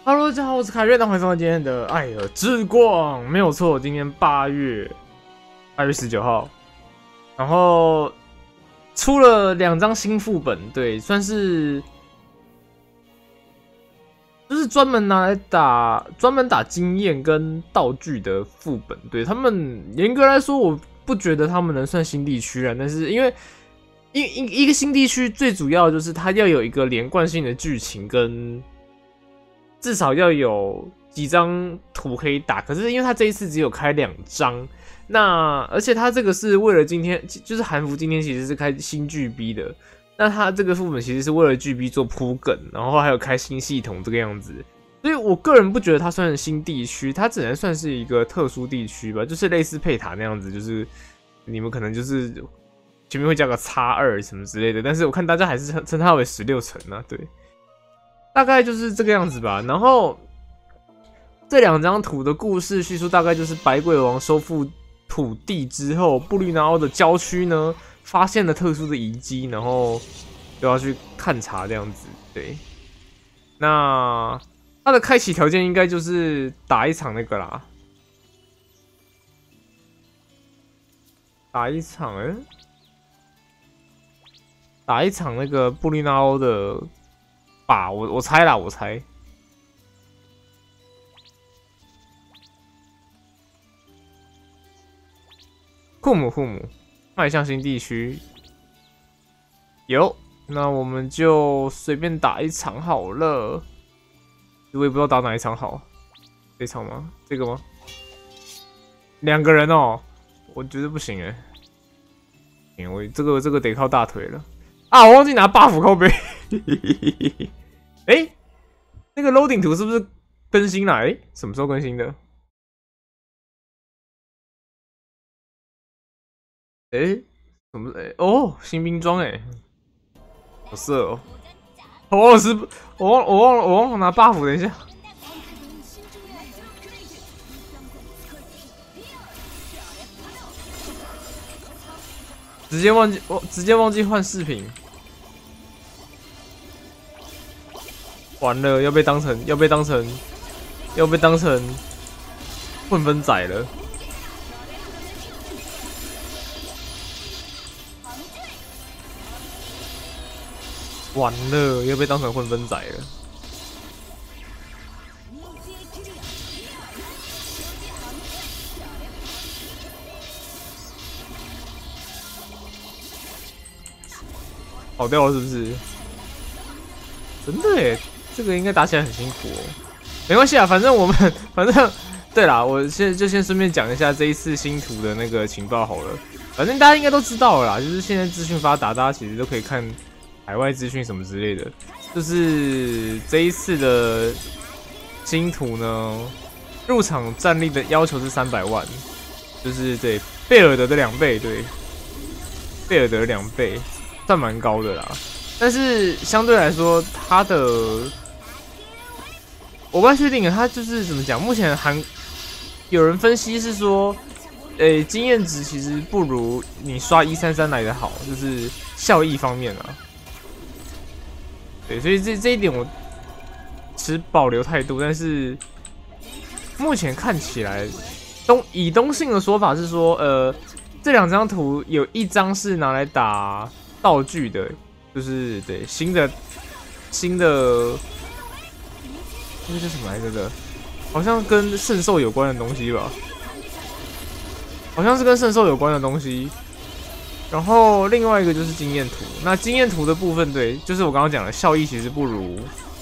Hello，大家好，我是凯瑞，那欢迎收看今天的《艾尔之光》，没有错，今天8月19号，然后出了2张新副本，对，算是就是专门打经验跟道具的副本，对他们严格来说，我不觉得他们能算新地区啊，但是因为一个新地区最主要就是它要有一个连贯性的剧情跟。至少要有几张图可以打，可是因为他这一次只有开2张，那而且他这个是为了今天，就是韩服今天其实是开新巨 B 的，那他这个副本其实是为了巨 B 做铺梗，然后还有开新系统这个样子，所以我个人不觉得它算是新地区，它只能算是一个特殊地区吧，就是类似佩塔那样子，就是你们可能就是前面会加个X2什么之类的，但是我看大家还是称它为16层啊，对。大概就是这个样子吧。然后这2张图的故事叙述大概就是百鬼王收复土地之后，布吕纳奥的郊区呢发现了特殊的遗迹，然后就要去探查这样子。对，那它的开启条件应该就是打一场那个啦，打一场那个布吕纳奥的。吧，我猜啦，我猜。库姆，迈向新地区。有，那我们就随便打一场好了。我也不知道打哪一场好，这场吗？这个吗？2个人哦，我觉得不行我这个得靠大腿了。啊！我忘记拿 buff 靠背。哎，那个 loading 图是不是更新了？哎，什么时候更新的？哎，什么？哎，哦，新兵装哎，好色哦！我忘了拿 buff， 等一下。直接忘记换饰品。完了，要被当成混分仔了。完了，要被当成混分仔了。跑掉了是不是？真的耶！这个应该打起来很辛苦哦，没关系啊，反正对啦，我先顺便讲一下这一次新图的那个情报好了。反正大家应该都知道了啦，就是现在资讯发达，大家其实都可以看海外资讯什么之类的。就是这一次的新图呢，入场战力的要求是300万，就是对贝尔德的2倍，对，贝尔德的2倍，算蛮高的啦。但是相对来说，它的我不太确定，它就是怎么讲？目前有人分析是说，经验值其实不如你刷133来的好，就是效益方面啊。对，所以这一点我持保留态度。但是目前看起来，以东信的说法是说，这2张图有1张是拿来打道具的。就是对新的那个叫什么来着的，好像跟圣兽有关的东西吧，好像是跟圣兽有关的东西。然后另外一个就是经验图，那经验图的部分，对，就是我刚刚讲的效益其实不如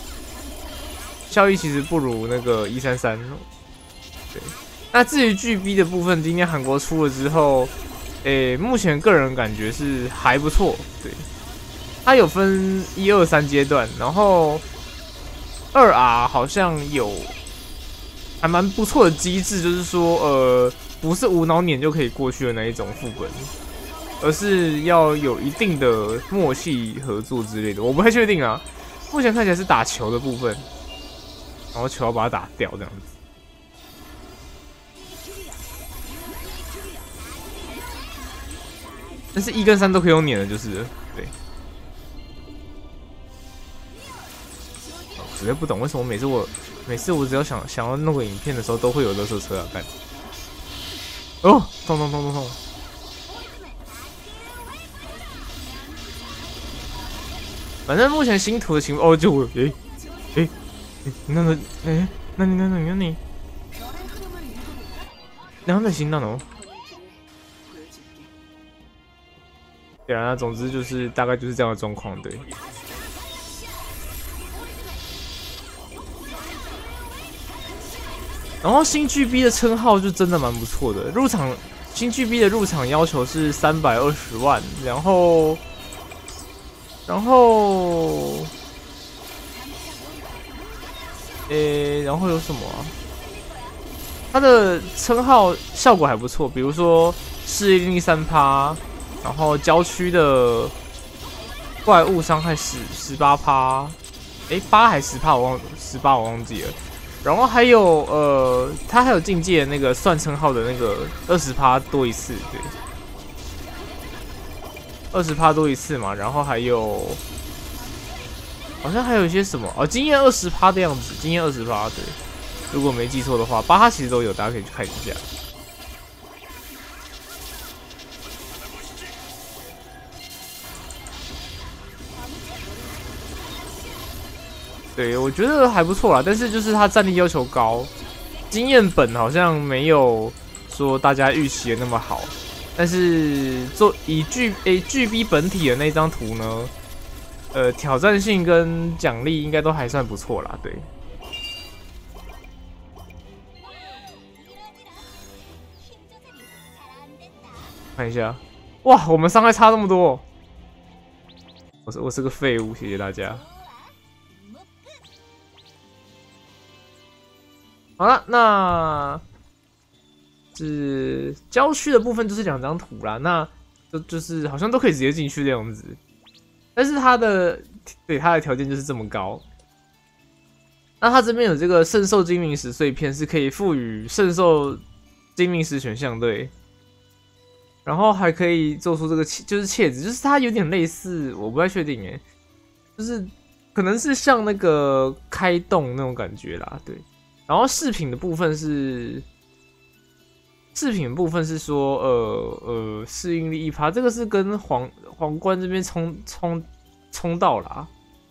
那个133。对，那至于巨 B 的部分，今天韩国出了之后，目前个人感觉是还不错，对。它有分1、2、3阶段，然后2R 好像有还蛮不错的机制，就是说不是无脑碾就可以过去的那一种副本，而是要有一定的默契合作之类的。我不太确定啊，目前看起来是打球的部分，然后球要把它打掉这样子。但是1跟3都可以用碾的，就是了对。 实在不懂为什么每次我只要想要弄个影片的时候，都会有垃圾车啊！干，哦，痛！反正目前新图的情况，哦，就我，那你，なんで死んだの？对啊，那总之就是大概就是这样的状况，对。然后新巨 B 的称号就真的蛮不错的，新巨 B 的入场要求是320万，然后有什么啊？它的称号效果还不错，比如说适应力3%，然后郊区的怪物伤害18%，还是10%我忘记了。然后还有它还有境界的那个算称号的那个20%多一次，对，20%多一次嘛。然后还有好像还有一些什么经验20%的样子，经验20%，对，如果没记错的话，巴哈其实都有，大家可以去看一下。对，我觉得还不错啦，但是就是它战力要求高，经验本好像没有说大家预期的那么好，但是以巨 B 本体的那张图呢，挑战性跟奖励应该都还算不错啦，对。看一下，哇，我们伤害差这么多，我是个废物，谢谢大家。好了，那是郊区的部分，就是2张图啦。那就是好像都可以直接进去这样子，但是它的条件就是这么高。那它这边有这个圣兽精灵石碎片，是可以赋予圣兽精灵石选项，对。然后还可以做出这个就是戒指，就是它有点类似，我不太确定就是可能是像那个开洞那种感觉啦，对。然后饰品的部分是说，适应力1%，这个是跟皇冠这边冲到啦。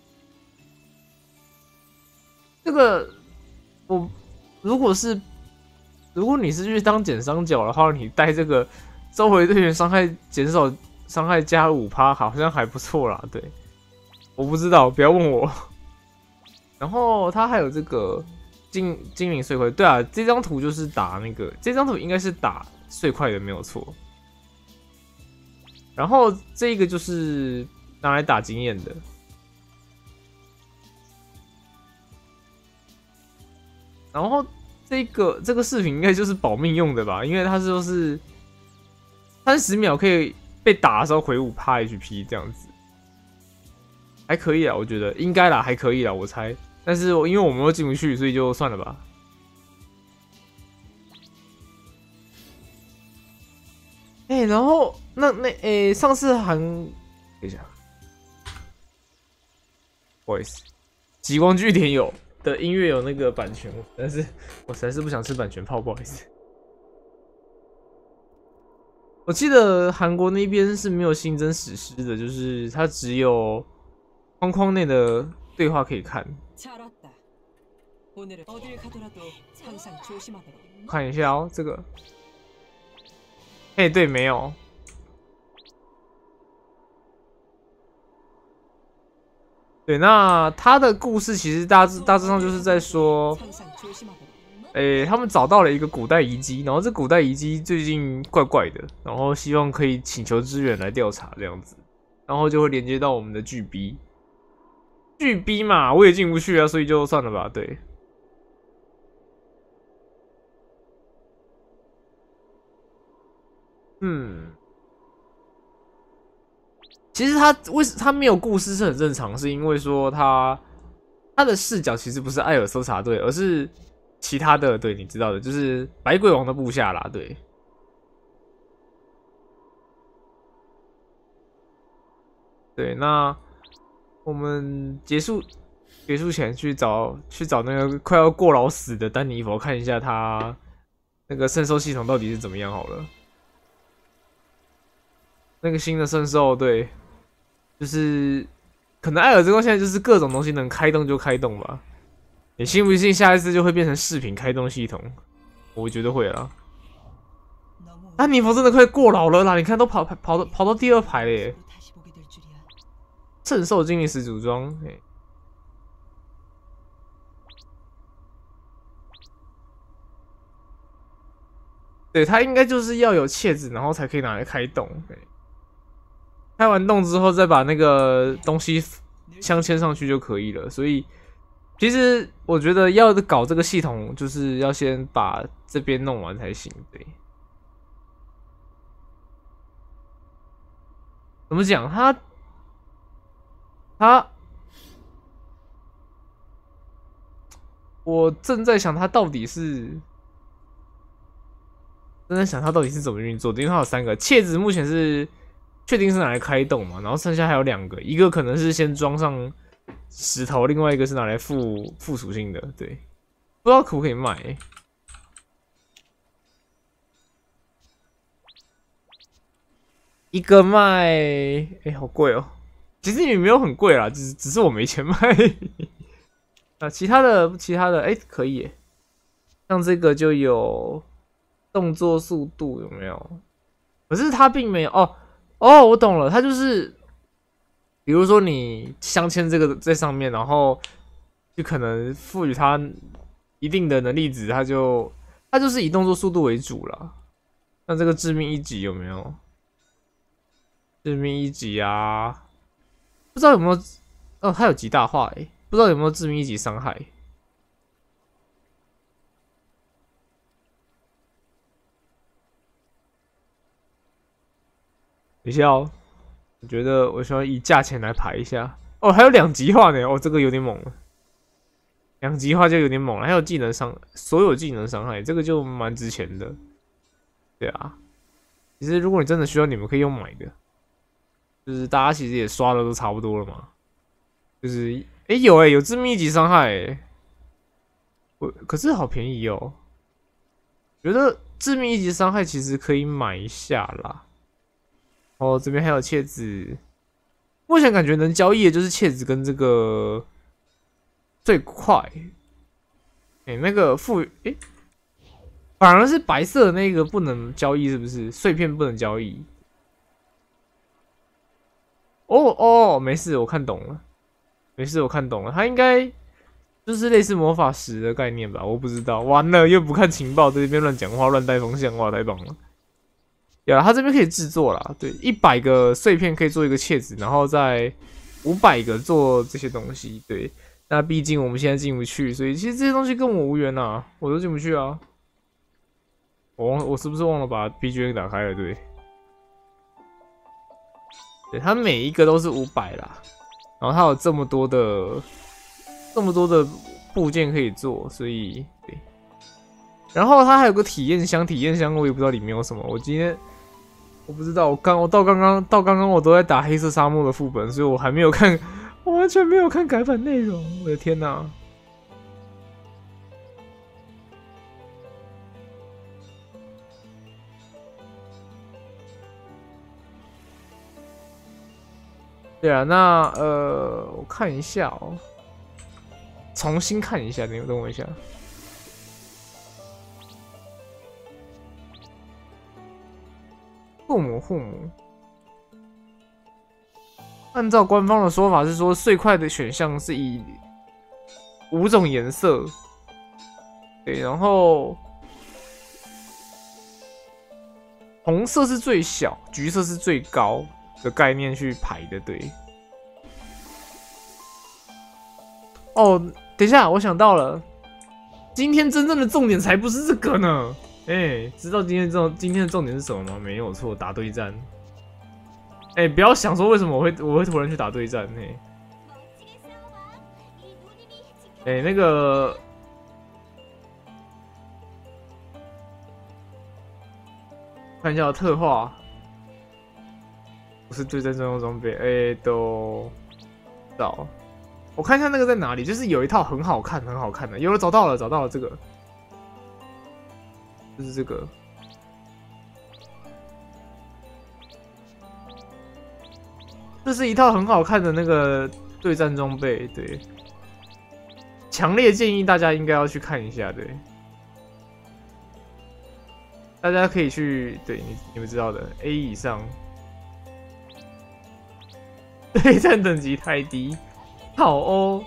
这个如果你是去当减伤角的话，你带这个周围队员伤害减少伤害加5%，好像还不错啦。对，我不知道，不要问我。然后它还有这个。精灵碎块，对啊，这张图就是打那个，这张图应该是打碎块的，没有错。然后这个就是拿来打经验的。然后这个饰品应该就是保命用的吧，因为它就是30秒可以被打的时候回5% HP 这样子，还可以啊，我觉得应该啦，还可以啦，我猜。但是因为我们又进不去，所以就算了吧。然后上次等一下，不好意思，极光据点有的音乐有那个版权，但是我实在是不想吃版权炮，不好意思。我记得韩国那边是没有新增史诗的，就是它只有框框内的对话可以看。看一下这个，对，没有。对，那他的故事其实大致上就是在说，他们找到了一个古代遗迹，然后这古代遗迹最近怪怪的，然后希望可以请求支援来调查这样子，然后就会连接到我们的巨 B 嘛，我也进不去啊，所以就算了吧，对。其实他没有故事是很正常，是因为说他的视角其实不是艾尔搜查队，而是其他的，对，你知道的，就是百鬼王的部下啦，对。对，那我们结束别墅前去找那个快要过劳死的丹尼佛看一下他那个圣兽系统到底是怎么样好了。那个新的圣兽，对，就是可能艾尔之光现在就是各种东西能开动就开动吧。你信不信下一次就会变成视频开动系统？我觉得会啦。丹尼佛真的快过劳了啦！你看都跑到第2排了耶。圣兽精灵始祖装，对，它应该就是要有楔子，然后才可以拿来开洞。开完洞之后，再把那个东西镶嵌上去就可以了。所以，其实我觉得要搞这个系统，就是要先把这边弄完才行。对，怎么讲？我正在想它到底是。正在想它到底是怎么运作的，因为它有3个楔子，目前是确定是拿来开洞嘛，然后剩下还有2个，一个可能是先装上石头，另外一个是拿来附属性的，对，不知道可不可以卖。一个卖，好贵哦。其实也没有很贵啦，只是我没钱买。啊，其他的，可以耶，像这个就有。动作速度有没有？可是它并没有哦，我懂了，它就是，比如说你镶嵌这个在上面，然后就可能赋予它一定的能力值，它就是以动作速度为主了。那这个致命1级有没有？致命1级啊，不知道有没有？哦，它有极大化不知道有没有致命1级伤害。等一下哦，我觉得我需要以价钱来排一下。哦，还有2级化呢，这个有点猛了。2级化就有点猛了，还有技能伤，所有技能伤害，这个就蛮值钱的。对啊，其实如果你真的需要，你们可以用买的，就是大家其实也刷的都差不多了嘛。就是有致命1级伤害可是好便宜哦。觉得致命1级伤害其实可以买一下啦。这边还有楔子，目前感觉能交易的就是楔子跟这个最快。那个反而是白色的那个不能交易，是不是？碎片不能交易。没事，我看懂了。没事，我看懂了，它应该就是类似魔法石的概念吧？我不知道。完了，又不看情报，在这边乱讲话、乱带风向，哇，太棒了！它这边可以制作啦，对，100个碎片可以做一个楔子，然后再500个做这些东西，对。那毕竟我们现在进不去，所以其实这些东西跟我无缘呐，我都进不去啊。我是不是忘了把 BGM 打开了？对，它每一个都是500啦，然后它有这么多的部件可以做，所以对。然后它还有个体验箱，体验箱我也不知道里面有什么，我不知道，我到刚刚我都在打黑色沙漠的副本，所以我还没有看，我完全没有看改版内容。我的天哪！对啊，那我看一下哦，重新看一下，你等我一下。父母，按照官方的说法是说，最快的选项是以5种颜色，对，然后红色是最小，橘色是最高的概念去排的，对。等一下，我想到了，今天真正的重点才不是这个呢。知道今天的重点是什么吗？没有错，打对战。不要想说为什么我会突然去打对战。那个看一下特化，不是对战专用装备。都找我看一下那个在哪里，就是有一套很好看的，有了找到了这个，就是这个。这是一套很好看的那个对战装备，对，强烈建议大家应该要去看一下，对，大家可以去，对你们知道的 A 以上，对战等级太低，好哦。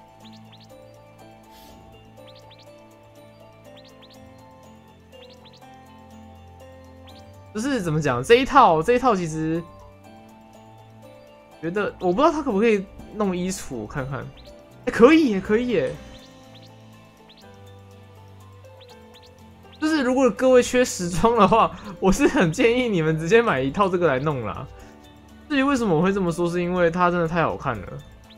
就是怎么讲，这一套其实。觉得我不知道他可不可以弄衣橱，我看看，可以耶，可以耶。就是如果各位缺时装的话，我是很建议你们直接买一套这个来弄啦。至于为什么我会这么说，是因为它真的太好看了，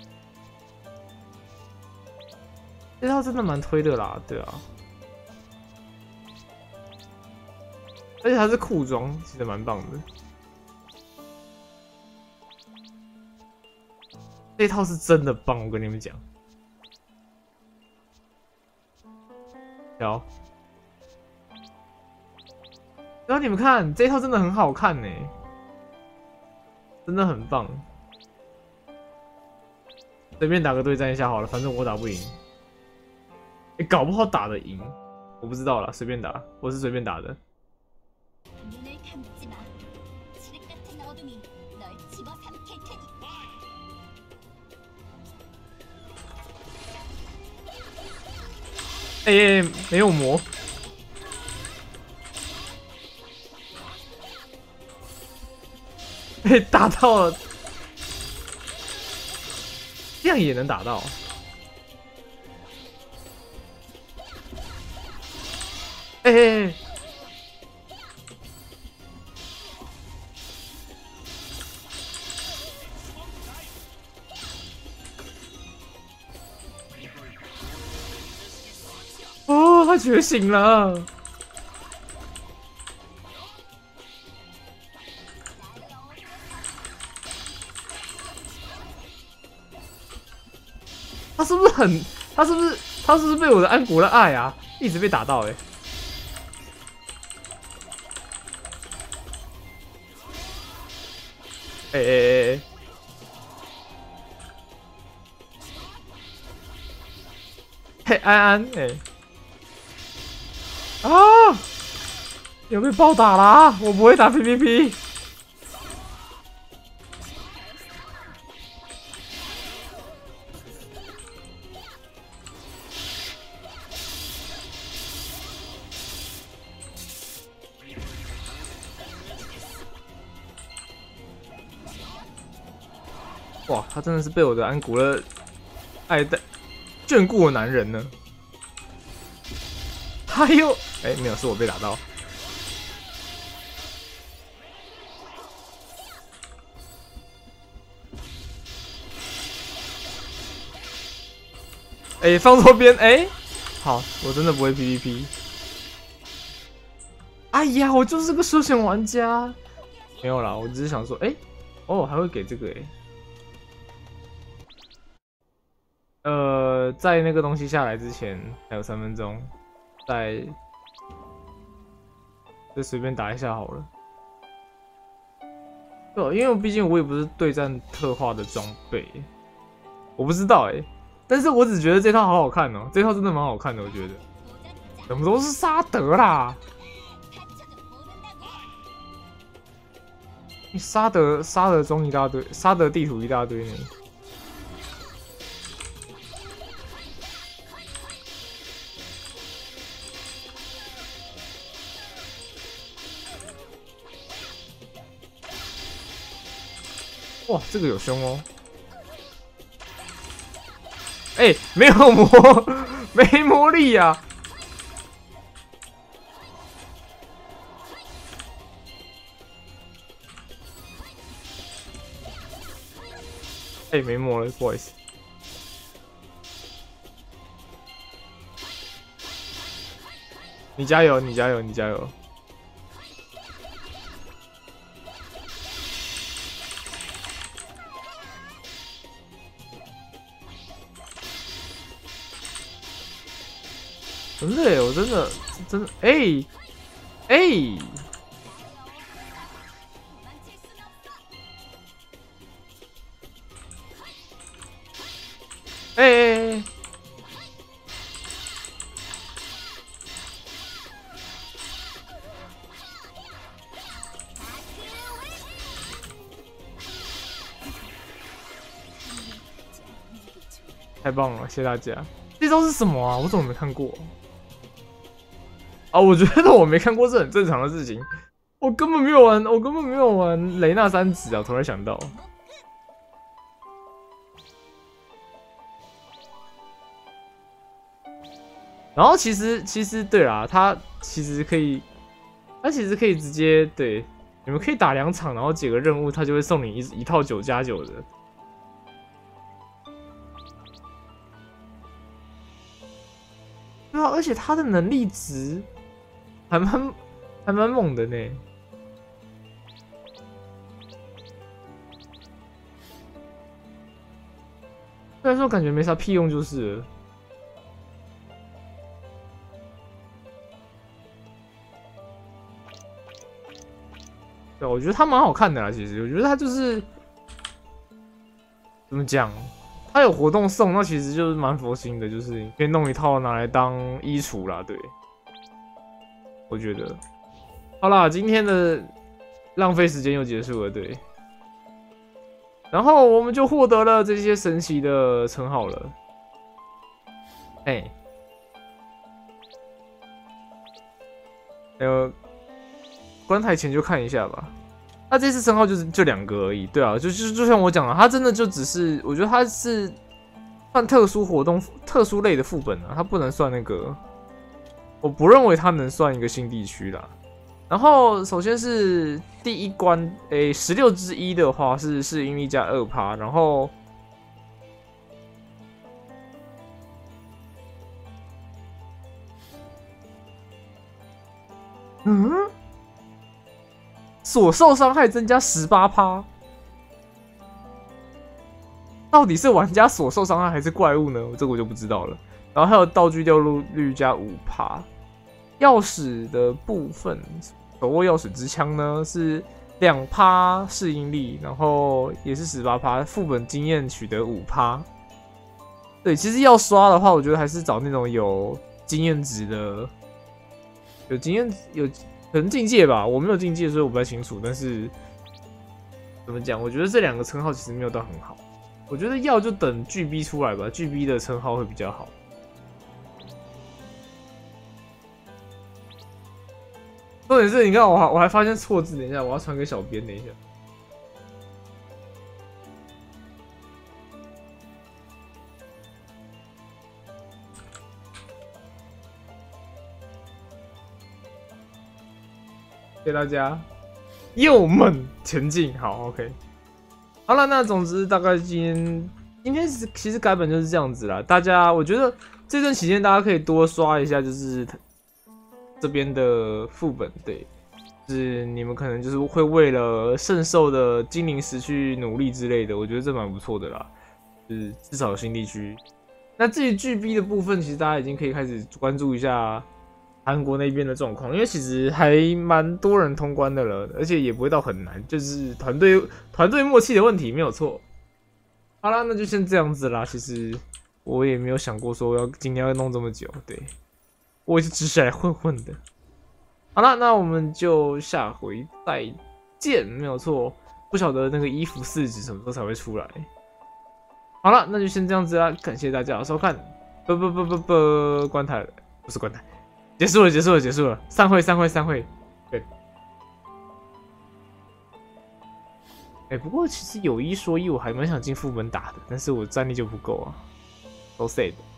这套真的蛮推的啦，对啊。而且它是裤装，其实蛮棒的。这套是真的棒，我跟你们讲。然后你们看，这套真的很好看呢，真的很棒。随便打个对战一下好了，反正我打不赢。搞不好打得赢，我不知道啦，随便打，我是随便打的。没有魔，打到了，这样也能打到。哦，他觉醒了！他是不是很？他是不是被我的安国的爱啊，一直被打到嘿，安安啊！有被暴打啦！我不会打 PVP。哇，他真的是被我的安古勒爱戴眷顾的男人呢。他又没有，是我被打到。放错边好，我真的不会 PVP。哎呀，我就是个休闲玩家。没有啦，我只是想说，还会给这个在那个东西下来之前还有3分钟，就随便打一下好了。对，因为毕竟我也不是对战特化的装备，我不知道但是我只觉得这套好好看哦，这套真的蛮好看的，我觉得。怎么都是沙德啦？沙德装一大堆，沙德地图一大堆呢。哇，这个有凶哦！没有魔，没魔力呀！没魔了，不好意思。你加油，你加油，你加油！ 真的耶，我真的哎哎，太棒了，谢谢大家。这招是什么啊？我怎么没看过？啊，我觉得我没看过是很正常的事情。我根本没有玩雷纳三子啊！突然想到，然后其实对啦，他其实可以直接对，你们可以打2场，然后解个任务，他就会送你一套9+9的。对啊，而且他的能力值还蛮猛的呢。虽然说感觉没啥屁用，就是了。对，我觉得他蛮好看的啦。其实我觉得他就是怎么讲，他有活动送，那其实就是蛮佛心的，就是你可以弄一套拿来当衣橱啦。对，我觉得好啦，今天的浪费时间又结束了。对。然后我们就获得了这些神奇的称号了。哎，关台前就看一下吧。那这次称号就2个而已，对啊，就像我讲的，它真的就只是，我觉得它是算特殊活动、特殊类的副本啊，它不能算那个，我不认为它能算一个新地区啦。然后首先是第一关，16之一的话是适应力加2%，然后所受伤害增加18%，到底是玩家所受伤害还是怪物呢？这个我就不知道了。然后还有道具掉落率加5%。钥匙的部分，手握钥匙之枪呢是2%适应力，然后也是18%，副本经验取得5%。对，其实要刷的话，我觉得还是找那种有经验值的，有经验有可能境界吧，我没有境界，所以我不太清楚。但是怎么讲，我觉得这2个称号其实没有到很好。我觉得要就等巨 B 出来吧，巨 B 的称号会比较好。重点是，你看我还发现错字，等一下我要传给小编，等一下。谢谢大家，右猛前进，好 ，OK。好了，那总之大概今天其实改本就是这样子啦。大家，我觉得这段期间大家可以多刷一下，就是这边的副本，对，就是你们可能就是会为了圣兽的精灵石去努力之类的，我觉得这蛮不错的啦，就是至少有新地区。那至于巨 B 的部分，其实大家已经可以开始关注一下韩国那边的状况，因为其实还蛮多人通关的了，而且也不会到很难，就是团队默契的问题，没有错。好啦，那就先这样子啦。其实我也没有想过说今天要弄这么久，对。我也是只是来混混的。好了，那我们就下回再见，没有错。不晓得那个衣服4指什么时候才会出来。好了，那就先这样子啦，感谢大家的收看。关台了，不是关台，结束了，散会。对。不过其实有一说一，我还蛮想进副本打的，但是我战力就不够啊，都 sad。